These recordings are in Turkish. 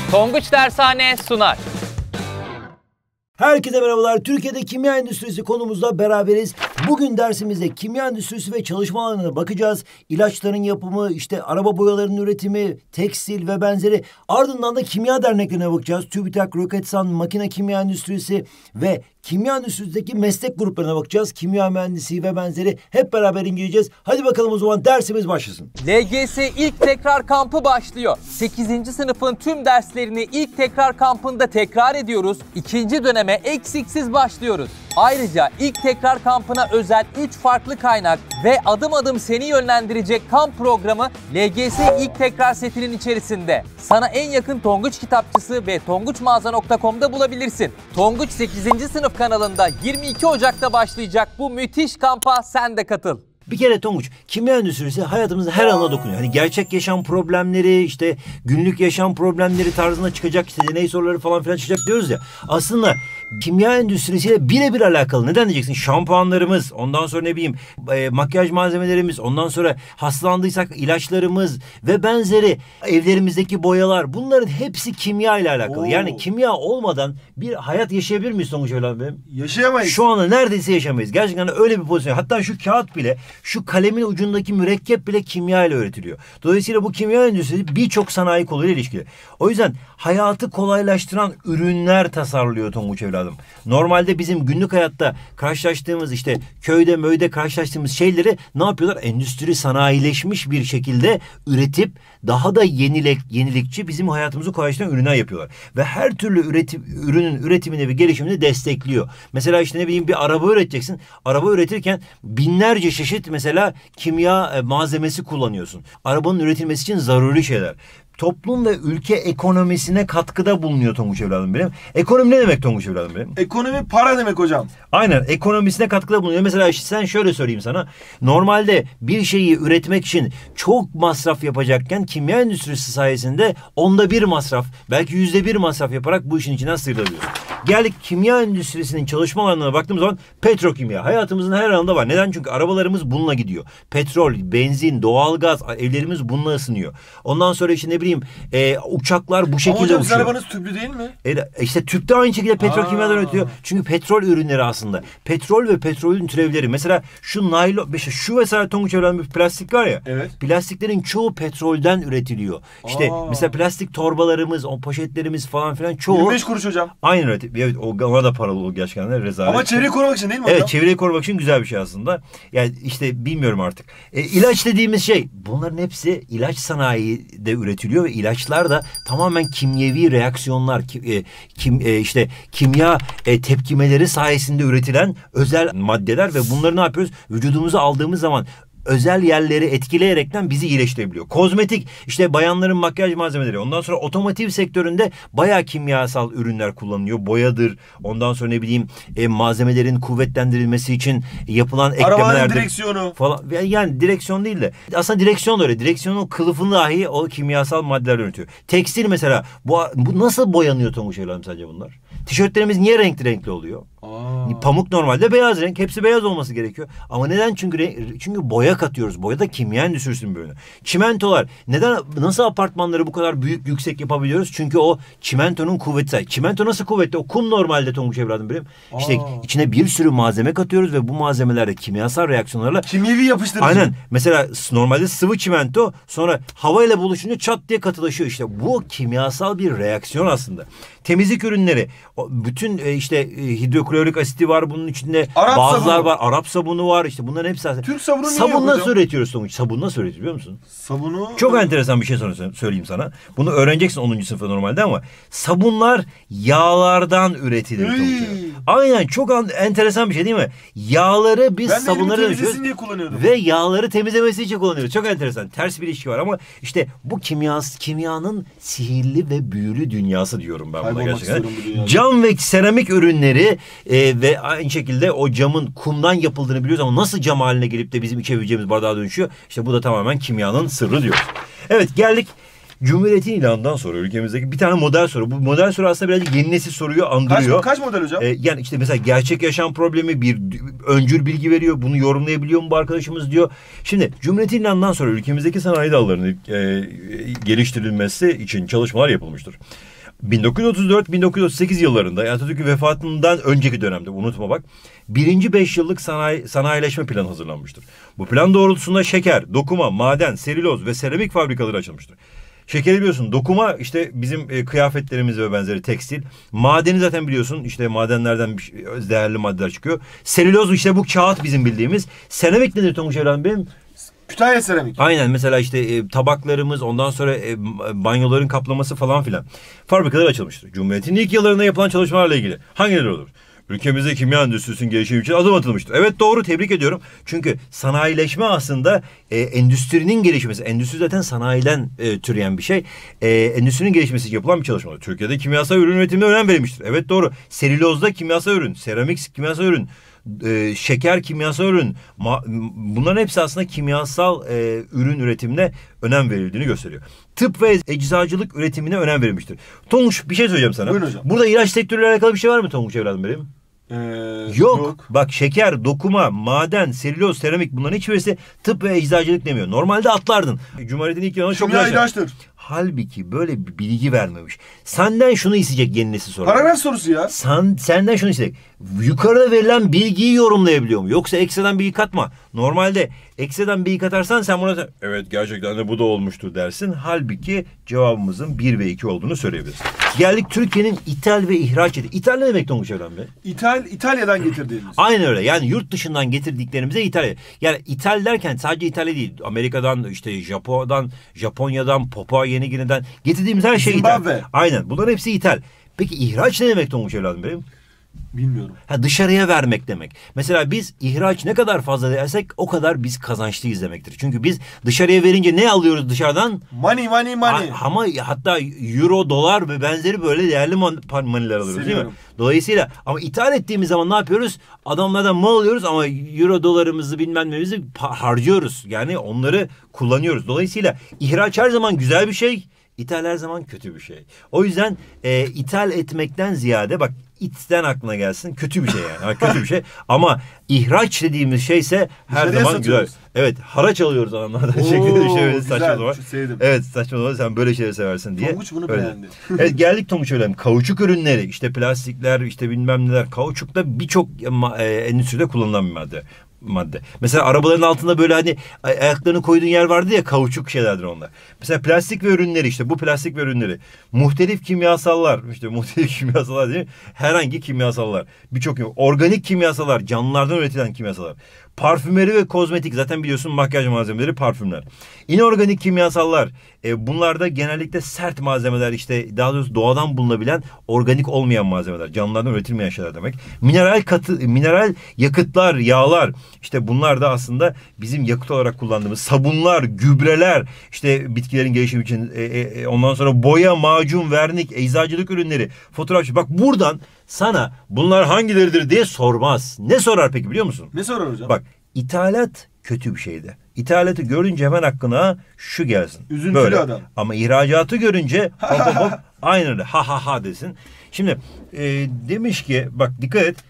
Tonguç Dershane sunar. Herkese merhabalar. Türkiye'de kimya endüstrisi konumuzda beraberiz. Bugün dersimizde kimya endüstrisi ve çalışma alanına bakacağız. İlaçların yapımı, işte araba boyalarının üretimi, tekstil ve benzeri. Ardından da kimya derneklerine bakacağız. TÜBİTAK, Roketsan, makine kimya endüstrisi ve kimya endüstrisindeki meslek gruplarına bakacağız. Kimya mühendisi ve benzeri hep beraber inceleyeceğiz. Hadi bakalım o zaman dersimiz başlasın. LGS ilk tekrar kampı başlıyor. 8. sınıfın tüm derslerini ilk tekrar kampında tekrar ediyoruz. 2. döneme eksiksiz başlıyoruz. Ayrıca ilk tekrar kampına özel 3 farklı kaynak ve adım adım seni yönlendirecek kamp programı LGS ilk tekrar setinin içerisinde. Sana en yakın Tonguç kitapçısı ve tonguçmağaza.com'da bulabilirsin. Tonguç 8. sınıf kanalında 22 Ocak'ta başlayacak bu müthiş kampa sen de katıl. Bir kere Tonguç, kimya endüstrisi hayatımızın her alanına dokunuyor. Hani gerçek yaşam problemleri, işte günlük yaşam problemleri tarzında çıkacak, işte deney soruları falan filan çıkacak diyoruz ya. Aslında kimya endüstrisiyle birebir alakalı. Neden diyeceksin? Şampuanlarımız, ondan sonra ne bileyim makyaj malzemelerimiz, ondan sonra hastalandıysak ilaçlarımız ve benzeri evlerimizdeki boyalar, bunların hepsi kimya ile alakalı. Yani kimya olmadan bir hayat yaşayabilir miyiz Tonguç evladım benim? Yaşayamayız. Şu anda neredeyse yaşamayız. Gerçekten öyle bir pozisyon. Hatta şu kağıt bile, şu kalemin ucundaki mürekkep bile kimya ile üretiliyor. Dolayısıyla bu kimya endüstrisi birçok sanayi koluyla ilişkili. O yüzden hayatı kolaylaştıran ürünler tasarlıyor Tonguç evladım. Normalde bizim günlük hayatta karşılaştığımız, işte köyde möyde karşılaştığımız şeyleri ne yapıyorlar? Endüstri sanayileşmiş bir şekilde üretip daha da yenilikçi bizim hayatımızı kolaylaştıran ürünler yapıyorlar. Ve her türlü ürünün üretimini ve gelişimini destekliyor. Mesela işte ne bileyim bir araba üreteceksin. Araba üretirken binlerce çeşit mesela kimya malzemesi kullanıyorsun. Arabanın üretilmesi için zaruri şeyler. Toplum ve ülke ekonomisine katkıda bulunuyor Tonguç evladım benim. Ekonomi ne demek Tonguç evladım benim? Ekonomi para demek hocam. Aynen, ekonomisine katkıda bulunuyor. Mesela işte sen şöyle söyleyeyim sana. Normalde bir şeyi üretmek için çok masraf yapacakken kimya endüstrisi sayesinde 1/10 masraf, belki 100% masraf yaparak bu işin içinden sıyrılabiliyorsun. Geldik kimya endüstrisinin çalışma alanına baktığımız zaman petrokimya hayatımızın her alanında var. Neden? Çünkü arabalarımız bununla gidiyor. Petrol, benzin, doğalgaz, evlerimiz bununla ısınıyor. Ondan sonra işte ne bileyim uçaklar bu şekilde uçuyor. Ama hocam arabanız tüplü değil mi? İşte tüp de aynı şekilde petrokimyadan üretiyor. Çünkü petrol ürünleri aslında. Petrol ve petrolün türevleri. Mesela şu naylon, şu mesela Tonguç evladım bir plastik var ya. Evet. Plastiklerin çoğu petrolden üretiliyor. İşte mesela plastik torbalarımız, o poşetlerimiz falan filan çoğu. 25 kuruş hocam. Aynı üretim. Evet, ona da paralı olur gerçekten. Rezalet. Ama çevreyi korumak için değil mi hocam? Evet, çevreyi korumak için güzel bir şey aslında. Yani işte bilmiyorum artık. İlaç dediğimiz şey, bunların hepsi ilaç sanayide üretiliyor ve ilaçlar da tamamen kimyevi reaksiyonlar, işte kimya tepkimeleri sayesinde üretilen özel maddeler ve bunları ne yapıyoruz? Vücudumuza aldığımız zaman özel yerleri etkileyerekten bizi iyileştirebiliyor. Kozmetik, işte bayanların makyaj malzemeleri. Ondan sonra otomotiv sektöründe bayağı kimyasal ürünler kullanılıyor. Boyadır. Ondan sonra ne bileyim malzemelerin kuvvetlendirilmesi için yapılan eklemelerdir. Arabanın direksiyonu. Falan. Yani direksiyon değil de. Aslında direksiyon da öyle. Direksiyonun kılıfını dahi o kimyasal maddeler üretiyor. Tekstil mesela. Bu nasıl boyanıyor Tonguç evladım sence bunlar? Tişörtlerimiz niye renkli oluyor? Pamuk normalde beyaz renk. Hepsi beyaz olması gerekiyor. Ama neden? Çünkü boya katıyoruz. Boya da kimya endüstrisinin bir ürünü. Çimentolar. Nasıl apartmanları bu kadar büyük, yüksek yapabiliyoruz? Çünkü o çimentonun kuvveti. Çimento nasıl kuvvetli? O kum normalde Tonguç evladım benim. İşte içine bir sürü malzeme katıyoruz ve bu malzemelerde kimyasal reaksiyonlarla kimyevi yapıştırıcı. Aynen. Mesela normalde sıvı çimento sonra havayla buluşunca çat diye katılaşıyor. İşte bu kimyasal bir reaksiyon aslında. Temizlik ürünleri. Bütün işte hidroklorik asiti var bunun içinde. Bazılar var. Arap sabunu var. İşte bunların hepsi aslında. Türk sabunu niye Sabun nasıl hocam? üretiyoruz Tonguç? Sabun nasıl üretiyor biliyor musun? Sabunu... Çok enteresan bir şey söyleyeyim sana. Bunu öğreneceksin 10. sınıfta normalde ama sabunlar yağlardan üretilir Tonguç. Aynen, çok enteresan bir şey değil mi? Yağları biz sabunlara dönüştürüyoruz. Diye kullanıyordum. Ve yağları temizlemesi için kullanıyoruz. Çok enteresan. Ters bir ilişki var ama işte bu kimyanın sihirli ve büyülü dünyası diyorum ben buna gerçekten. Cam ve seramik ürünleri ve aynı şekilde o camın kumdan yapıldığını biliyoruz ama nasıl cam haline gelip de bizim içebileceğimiz bardağa dönüşüyor? İşte bu da tamamen kimyanın sırrı diyoruz. Evet, geldik Cumhuriyet'in ilanından sonra ülkemizdeki bir tane model soru. Bu model soru aslında birazcık yeni nesil soruyu andırıyor. Kaç model hocam? Yani işte mesela gerçek yaşam problemi, bir öncül bilgi veriyor. Bunu yorumlayabiliyor mu bu arkadaşımız diyor. Şimdi Cumhuriyet'in ilanından sonra ülkemizdeki sanayi dallarının geliştirilmesi için çalışmalar yapılmıştır. 1934-1938 yıllarında Atatürk'ün vefatından önceki dönemde unutma bak. Birinci 5 yıllık sanayileşme planı hazırlanmıştır. Bu plan doğrultusunda şeker, dokuma, maden, selüloz ve seramik fabrikaları açılmıştır. Şekeri biliyorsun, dokuma işte bizim kıyafetlerimiz ve benzeri tekstil. Madeni zaten biliyorsun, işte madenlerden değerli maddeler çıkıyor. Selüloz işte bu kağıt bizim bildiğimiz. Seramik nedir Tonguç evladım benim? Kütahya seramik. Aynen, mesela işte tabaklarımız, ondan sonra banyoların kaplaması falan filan. Fabrikalar açılmıştır. Cumhuriyet'in ilk yıllarında yapılan çalışmalarla ilgili hangileri olur? Ülkemizde kimya endüstrisinin gelişimi için adım atılmıştır. Evet, doğru, tebrik ediyorum. Çünkü sanayileşme aslında endüstrinin gelişmesi. Endüstri zaten sanayiden türeyen bir şey. Endüstrinin gelişmesi için yapılan bir çalışma. Türkiye'de kimyasal ürün üretimine önem verilmiştir. Evet, doğru. Selülozda kimyasal ürün, seramik kimyasal ürün, şeker kimyasal ürün, bunların hepsi aslında kimyasal ürün üretimine önem verildiğini gösteriyor. Tıp ve eczacılık üretimine önem verilmiştir. Tonguç, bir şey söyleyeceğim sana. Buyurun hocam. Burada ilaç sektörüyle alakalı bir şey var mı Tonguç evladım benim? Yok. Bak, şeker, dokuma, maden, selüloz, seramik, bunların hiçbirisi tıp ve eczacılık demiyor. Normalde atlardın. Cumhuriyet'in ilk yılında çok Kimya ilaç. ilaçtır. Halbuki böyle bir bilgi vermemiş. Senden şunu isteyecek yeni nesil sonra. Paragraf sorusu ya. Senden şunu isteyecek. Yukarıda verilen bilgiyi yorumlayabiliyor mu? Yoksa ekstradan bilgi katma. Normalde ekstradan bilgi katarsan sen buna evet gerçekten de bu da olmuştur dersin. Halbuki cevabımızın 1 ve 2 olduğunu söyleyebilirsin. Geldik Türkiye'nin ithal ve ihraç edildiği. İthal ne demek Tonguç Evren Bey? İtalya'dan getirdiğimiz. Aynen öyle. Yani yurt dışından getirdiklerimize ithal. Yani ithal derken sadece İtalya değil. Amerika'dan, işte Japonya'dan, Papua Yeni Gine'den getirdiğimiz her şey ithal. Zimbabwe. Aynen. Bunların hepsi ithal. Peki ihraç ne demek Tonguç evladım benim? Bilmiyorum. Dışarıya vermek demek. Mesela biz ihraç ne kadar fazla dersek o kadar biz kazançlıyız demektir. Çünkü biz dışarıya verince ne alıyoruz dışarıdan? Money. Ama hatta euro, dolar ve benzeri böyle değerli maniler alıyoruz, değil mi? Dolayısıyla ama ithal ettiğimiz zaman ne yapıyoruz? Adamlardan mal alıyoruz ama euro, dolarımızı bilmem neyimizi harcıyoruz. Yani onları kullanıyoruz. Dolayısıyla ihraç her zaman güzel bir şey. İthal her zaman kötü bir şey. O yüzden ithal etmekten ziyade bak, itten aklına gelsin, kötü bir şey yani. Kötü bir şey. Ama ihraç dediğimiz şeyse her Dışarıya zaman satıyoruz. güzel. Evet, haraç alıyoruz adamlardan. Güzel, Saçmalama. sevdim. Evet, saçmalama, sen böyle şeyleri seversin diye. Tonguç bunu Öyle. beğendi. Evet, geldik Tonguç öyle. Kauçuk ürünleri, işte plastikler, işte bilmem neler. Kauçuk da birçok endüstride kullanılan bir madde. Mesela arabaların altında böyle hani ayaklarını koyduğun yer vardı ya, kauçuk şeylerdir onlar. Mesela plastik ve ürünleri, işte bu plastik ve ürünleri. Muhtelif kimyasallar, işte muhtelif kimyasallar değil mi? Herhangi kimyasallar. Birçok organik kimyasallar, canlılardan üretilen kimyasallar. Parfümeri ve kozmetik, zaten biliyorsun makyaj malzemeleri parfümler. İnorganik kimyasallar, bunlar da genellikle sert malzemeler, işte daha doğrusu doğadan bulunabilen organik olmayan malzemeler, canlılardan üretilmeyen şeyler demek. Mineral yakıtlar, yağlar, işte bunlar da aslında bizim yakıt olarak kullandığımız sabunlar, gübreler, işte bitkilerin gelişimi için ondan sonra boya, macun, vernik, eczacılık ürünleri, fotoğrafçı. Bak, buradan sana bunlar hangileridir diye sormaz. Ne sorar peki, biliyor musun? Ne sorar hocam? Bak, ithalat kötü bir şeydi. İthalatı görünce hemen aklına şu gelsin. Üzüntülü böyle. adam. Ama ihracatı görünce hop aynen öyle ha desin. Şimdi demiş ki bak, dikkat et.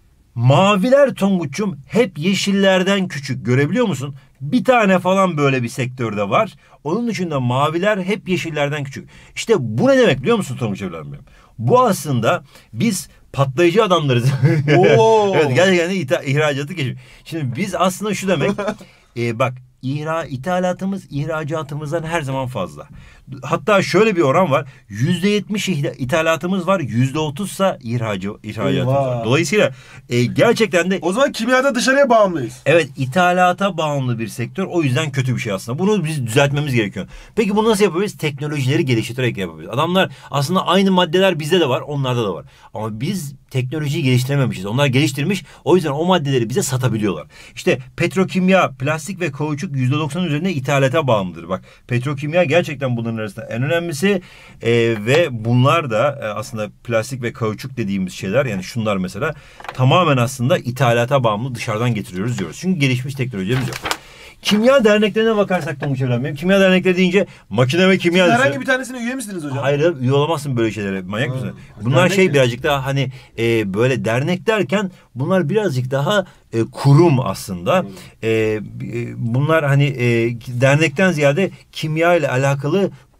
Maviler Tonguç'um hep yeşillerden küçük. Görebiliyor musun? Bir tane falan böyle bir sektörde var. Onun dışında maviler hep yeşillerden küçük. İşte bu ne demek biliyor musun Tonguç evladım benim? Bu aslında biz patlayıcı adamlarız. Evet, gerçekten ihracatı geçiyor. Şimdi biz aslında şu demek. Bak, ithalatımız ihracatımızdan her zaman fazla. Hatta şöyle bir oran var. %70 ithalatımız var. %30'sa ihracatımız var. Dolayısıyla gerçekten de... O zaman kimyada dışarıya bağımlıyız. Evet, ithalata bağımlı bir sektör. O yüzden kötü bir şey aslında. Bunu biz düzeltmemiz gerekiyor. Peki bunu nasıl yapabiliriz? Teknolojileri geliştirerek yapabiliriz. Adamlar aslında aynı maddeler bizde de var, onlarda da var. Ama biz teknolojiyi geliştirememişiz. Onlar geliştirmiş. O yüzden o maddeleri bize satabiliyorlar. İşte petrokimya, plastik ve kauçuk %90 üzerinde ithalata bağımlıdır. Bak, petrokimya gerçekten bunların arasında en önemlisi ve bunlar da aslında plastik ve kauçuk dediğimiz şeyler, yani şunlar mesela tamamen aslında ithalata bağımlı, dışarıdan getiriyoruz diyoruz. Çünkü gelişmiş teknolojimiz yok. Kimya derneklerine bakarsak Tonguç evladım benim. Kimya dernekleri deyince makine ve kimya... Herhangi bir tanesine üye misiniz hocam? Hayır, üye olamazsın böyle şeylere. Manyak mısın? Bunlar birazcık daha hani böyle dernek derken bunlar birazcık daha kurum aslında. Bunlar hani dernekten ziyade kimya ile alakalı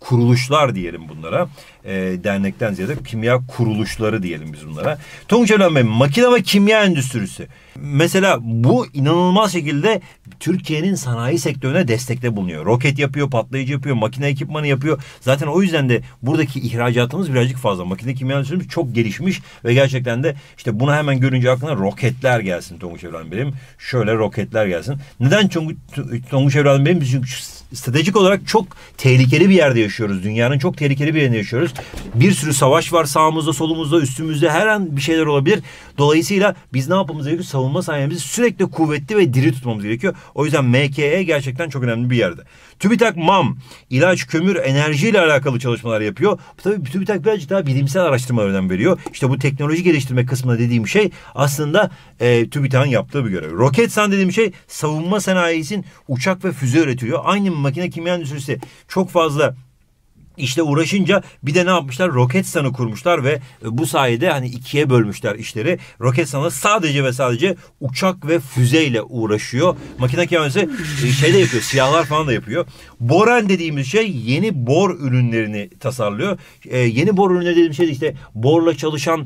kuruluşlar diyelim bunlara. Dernekten ziyade kimya kuruluşları diyelim biz bunlara. Tonguç Evren Bey, makine ve kimya endüstrisi. Mesela bu inanılmaz şekilde Türkiye'nin sanayi sektörüne destekte bulunuyor. Roket yapıyor, patlayıcı yapıyor, makine ekipmanı yapıyor. Zaten o yüzden de buradaki ihracatımız birazcık fazla. Makine kimya endüstrimiz çok gelişmiş ve gerçekten de işte bunu hemen görünce aklına roketler gelsin Tonguç Evren Bey'im. Şöyle roketler gelsin. Neden Tonguç Evren Bey'im? Çünkü stratejik olarak çok tehlikeli bir yerde yaşıyoruz. Dünyanın çok tehlikeli bir yerinde yaşıyoruz. Bir sürü savaş var sağımızda, solumuzda, üstümüzde, her an bir şeyler olabilir. Dolayısıyla biz ne yapmamız gerekiyor? Savunma sanayimizi sürekli kuvvetli ve diri tutmamız gerekiyor. O yüzden MKE gerçekten çok önemli bir yerde. TÜBİTAK MAM, ilaç, kömür, enerji ile alakalı çalışmalar yapıyor. Tabii TÜBİTAK birazcık daha bilimsel araştırmalar önem veriyor. İşte bu teknoloji geliştirme kısmında dediğim şey aslında TÜBİTAK'ın yaptığı bir görev. Roketsan dediğim şey savunma sanayisinin uçak ve füze üretiyor. Aynı makine kimya endüstrisi çok fazla İşte uğraşınca bir de ne yapmışlar? Roketsan'ı kurmuşlar ve bu sayede hani ikiye bölmüşler işleri. Roketsan'ı sadece ve sadece uçak ve füzeyle uğraşıyor. Makine kimyası şey de yapıyor, silahlar falan da yapıyor. Boren dediğimiz şey yeni bor ürünlerini tasarlıyor. Yeni bor ürünleri dediğimiz şey işte borla çalışan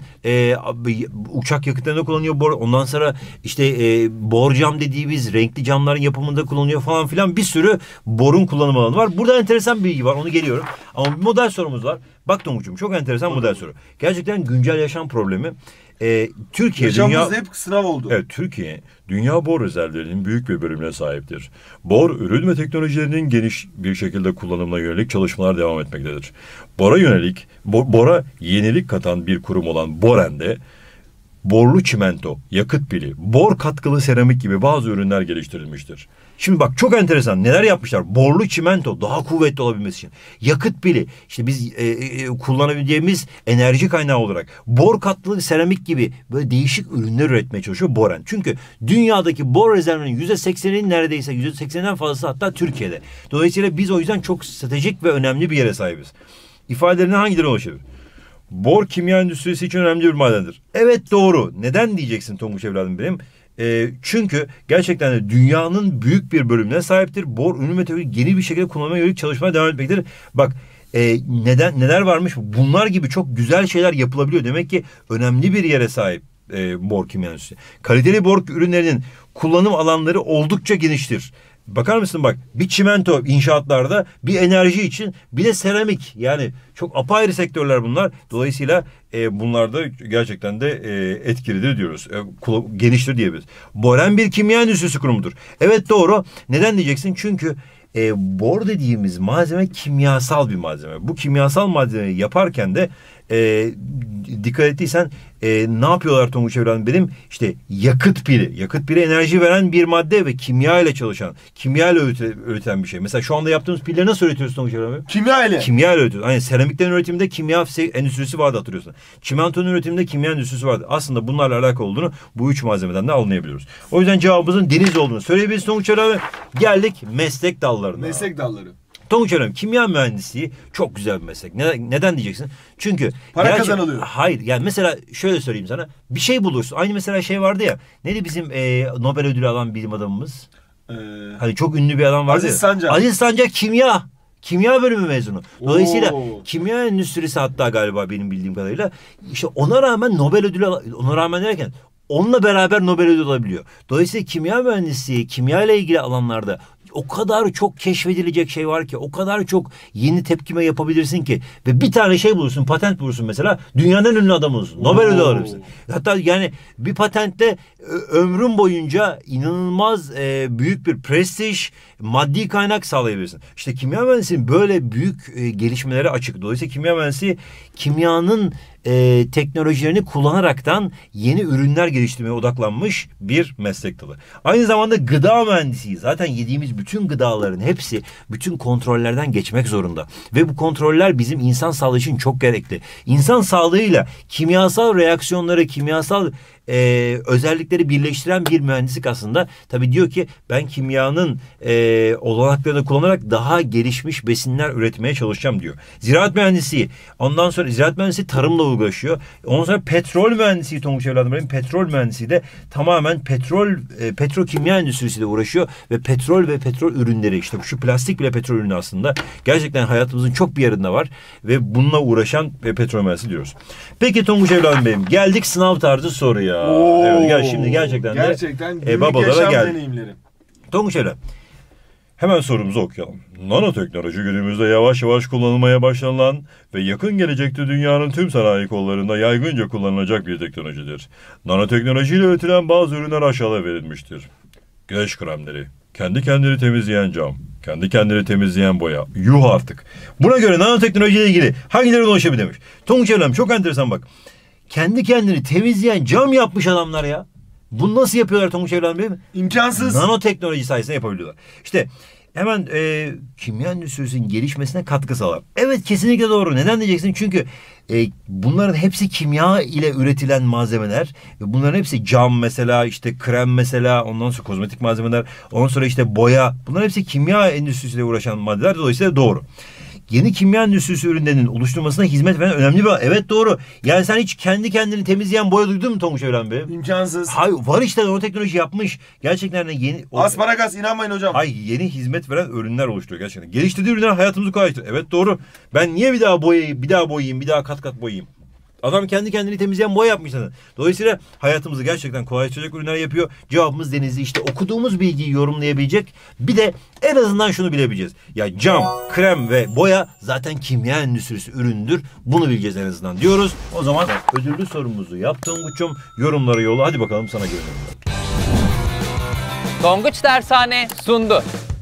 uçak yakıtlarında kullanıyor bor. Ondan sonra işte borcam dediğimiz renkli camların yapımında kullanılıyor falan filan, bir sürü borun kullanım alanı var. Burada enteresan bir bilgi var, onu geliyorum. Ama bir model sorumuz var. Bak Tonguç'um, çok enteresan model soru. Gerçekten güncel yaşam problemi. Türkiye Yaşamımızda hep sınav oldu. Evet, Türkiye dünya bor rezervlerinin büyük bir bölümüne sahiptir. Bor ürün ve teknolojilerinin geniş bir şekilde kullanımına yönelik çalışmalar devam etmektedir. Bora yenilik katan bir kurum olan Boren'de borlu çimento, yakıt pili, bor katkılı seramik gibi bazı ürünler geliştirilmiştir. Şimdi bak, çok enteresan neler yapmışlar. Borlu çimento daha kuvvetli olabilmesi için. Yakıt pili, işte biz kullanabileceğimiz enerji kaynağı olarak bor katlı seramik gibi böyle değişik ürünler üretmeye çalışıyor Boren. Çünkü dünyadaki bor rezervlerinin %80'inin neredeyse %80'den fazlası hatta Türkiye'de. Dolayısıyla biz o yüzden çok stratejik ve önemli bir yere sahibiz. İfadelerine hangileri ulaşabilir? Bor kimya endüstrisi için önemli bir madendir. Evet, doğru. Neden diyeceksin Tonguç evladım benim? Çünkü gerçekten de dünyanın büyük bir bölümüne sahiptir. Bor ürün ve teknoloji geniş bir şekilde kullanmaya yönelik çalışmaya devam etmektedir. Bak, neler varmış? Bunlar gibi çok güzel şeyler yapılabiliyor. Demek ki önemli bir yere sahip bor kimya endüstrisi. Kaliteli bor ürünlerinin kullanım alanları oldukça geniştir. Bakar mısın bak, bir çimento inşaatlarda, bir enerji için, bir de seramik, yani çok apayrı sektörler bunlar. Dolayısıyla bunlar da gerçekten de etkilidir diyoruz. Geniştir diyebiliriz. Boren bir kimya endüstrisi kurumudur. Evet, doğru. Neden diyeceksin? Çünkü bor dediğimiz malzeme kimyasal bir malzeme. Bu kimyasal malzemeyi yaparken de dikkat ettiysen ne yapıyorlar Tonguç evladım benim? İşte yakıt pili. Yakıt pili enerji veren bir madde ve kimya ile çalışan, kimya ile üreten bir şey. Mesela şu anda yaptığımız pilleri nasıl üretiyoruz Tonguç evladım? Kimya ile. Kimya ile üretiyoruz. Hani seramiklerin üretiminde kimya endüstrisi vardı, hatırlıyorsun. Çimentonun üretiminde kimya endüstrisi vardı. Aslında bunlarla alakalı olduğunu bu üç malzemeden de anlayabiliyoruz. O yüzden cevabımızın deniz olduğunu söyleyebiliriz Tonguç evladım. Geldik meslek dallarına. Meslek dalları. Tonguç Hanım, kimya mühendisliği çok güzel bir meslek. Neden diyeceksin? Çünkü para kazanılıyor. Hayır, yani mesela şöyle söyleyeyim sana. Bir şey bulursun. Aynı mesela şey vardı ya. Neydi bizim Nobel ödülü alan bilim adamımız? Hani çok ünlü bir adam vardı. Aziz Sancar. Aziz Sancar kimya. Kimya bölümü mezunu. Dolayısıyla kimya endüstrisi hatta galiba benim bildiğim kadarıyla işte ona rağmen Nobel ödülü, ona rağmen derken onunla beraber Nobel ödülü alabiliyor. Dolayısıyla kimya mühendisliği, kimya ile ilgili alanlarda o kadar çok keşfedilecek şey var ki, o kadar çok yeni tepkime yapabilirsin ki ve bir tane şey bulursun, patent bulursun mesela, dünyanın en ünlü adamı olursun. Nobel ödülü alırsın. Hatta yani bir patentte ömrün boyunca inanılmaz büyük bir prestij, maddi kaynak sağlayabilirsin. İşte kimya mühendisliğinin böyle büyük gelişmelere açık. Dolayısıyla kimya mühendisliği kimyanın teknolojilerini kullanaraktan yeni ürünler geliştirmeye odaklanmış bir meslek dalı. Aynı zamanda gıda mühendisliği. Zaten yediğimiz bütün gıdaların hepsi bütün kontrollerden geçmek zorunda. Ve bu kontroller bizim insan sağlığı için çok gerekli. İnsan sağlığıyla kimyasal reaksiyonları, kimyasal özellikleri birleştiren bir mühendislik aslında. Tabii diyor ki ben kimyanın olanaklarını kullanarak daha gelişmiş besinler üretmeye çalışacağım diyor. Ziraat mühendisliği. Ondan sonra ziraat mühendisliği tarımla uğraşıyor. Ondan sonra petrol mühendisliği Tonguç evladım benim. Petrol mühendisliği de tamamen petrokimya endüstrisiyle uğraşıyor ve petrol ürünleri, işte şu plastik bile petrol ürünü aslında. Gerçekten hayatımızın çok bir yerinde var ve bununla uğraşan petrol mühendisliği diyoruz. Peki Tonguç evladım benim, geldik sınav tarzı soruya. Evet, gel şimdi gerçekten de babalara geldik. Tonguç evladım, hemen sorumuzu okuyalım. Nanoteknoloji günümüzde yavaş yavaş kullanılmaya başlanılan ve yakın gelecekte dünyanın tüm sanayi kollarında yaygınca kullanılacak bir teknolojidir. Nanoteknolojiyle üretilen bazı ürünler aşağıda verilmiştir. Güneş kremleri, kendi kendini temizleyen cam, kendi kendini temizleyen boya. Yuh artık. Buna göre nanoteknolojiyle ilgili hangileri ulaşabilir demiş. Tonguç evladım çok enteresan bak. Kendi kendini temizleyen cam yapmış adamlar ya. Bunu nasıl yapıyorlar Tonguç evladım değil mi? İmkansız. Nanoteknoloji sayesinde yapabiliyorlar. İşte hemen kimya endüstrisinin gelişmesine katkı sağlar. Evet, kesinlikle doğru. Neden diyeceksin? Çünkü bunların hepsi kimya ile üretilen malzemeler. Bunların hepsi cam mesela, işte krem mesela, ondan sonra kozmetik malzemeler, ondan sonra işte boya. Bunların hepsi kimya endüstrisiyle uğraşan maddeler. Dolayısıyla doğru. Yeni kimya endüstrisi ürünlerinin oluşturmasına hizmet veren önemli bir... Evet, doğru. Yani sen hiç kendi kendini temizleyen boya duydun mu Tonguç evladım be? İmkansız. Hayır, var işte, o teknoloji yapmış. Gerçekten yeni... Asparagas, inanmayın hocam. Hayır, yeni hizmet veren ürünler oluşturuyor gerçekten. Geliştirdiği ürünler hayatımızı kolaylaştırıyor. Evet, doğru. Ben niye bir daha boyayayım, bir daha kat kat boyayayım? Adam kendi kendini temizleyen boya yapmış zaten. Dolayısıyla hayatımızı gerçekten kolaylaştıracak ürünler yapıyor. Cevabımız denizli. İşte okuduğumuz bilgiyi yorumlayabilecek. Bir de en azından şunu bilebileceğiz. Ya cam, krem ve boya zaten kimya endüstrisi üründür. Bunu bileceğiz en azından diyoruz. O zaman ödüllü sorumuzu yaptığım Tonguç'um, yorumlara yolla. Hadi bakalım, sana gelelim. Tonguç Dershane sundu.